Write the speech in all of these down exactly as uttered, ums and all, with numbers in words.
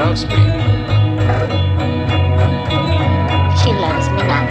loves me. She loves me not.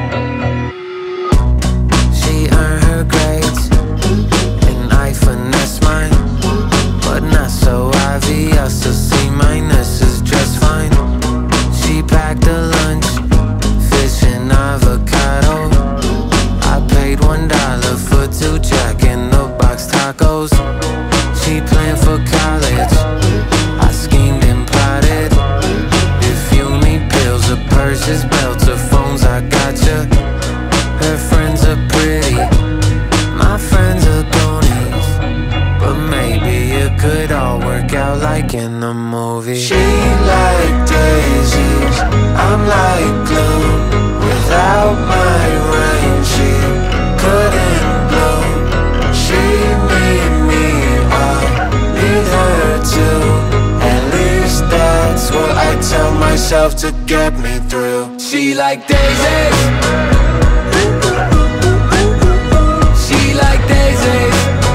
She earned her grades, and I finesse mine, but not so obvious. So C minus is just fine. She packed a lunch, fish and avocado. I paid one dollar for two Jack in the Box tacos. She planned for college, I schemed and plotted. If you need pills or purses, belts or phones, I gotcha. Her friends are pretty, my friends are goonies, but maybe it could all work out like in a movie. She like daisies, I'm like gloom. Without my rain, she couldn't bloom. She need me, I need her too. At least that's what I tell myself to get me through. She like daisies, she like daisies.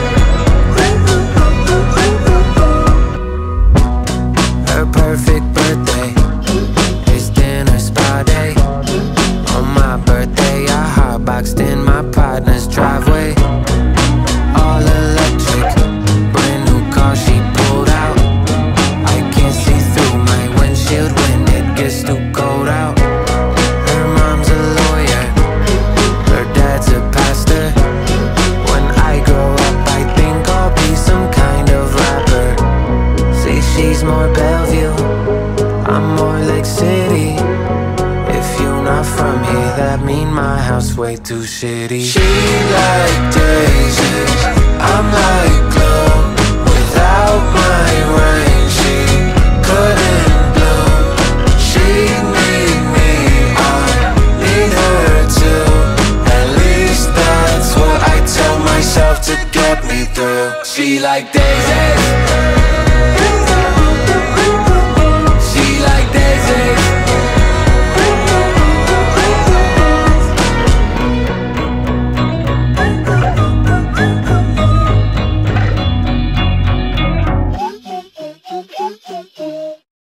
Her perfect birthday is dinner spa day. On my birthday I hotboxed in my partner's driveway. All electric, brand new car she pulled out. I can't see through my windshield when it gets too cold out. Her mom's a lawyer, her dad's a pastor. When I grow up I think I'll be some kind of rapper. See, she's more Bellevue, I'm more Lake City. If you're not from here, that mean my house way too shitty. She like daisies, I'm like gloom. Without my rain, she couldn't bloom. She need me, I need her too. At least that's what I tell myself to get me through. She like daisies.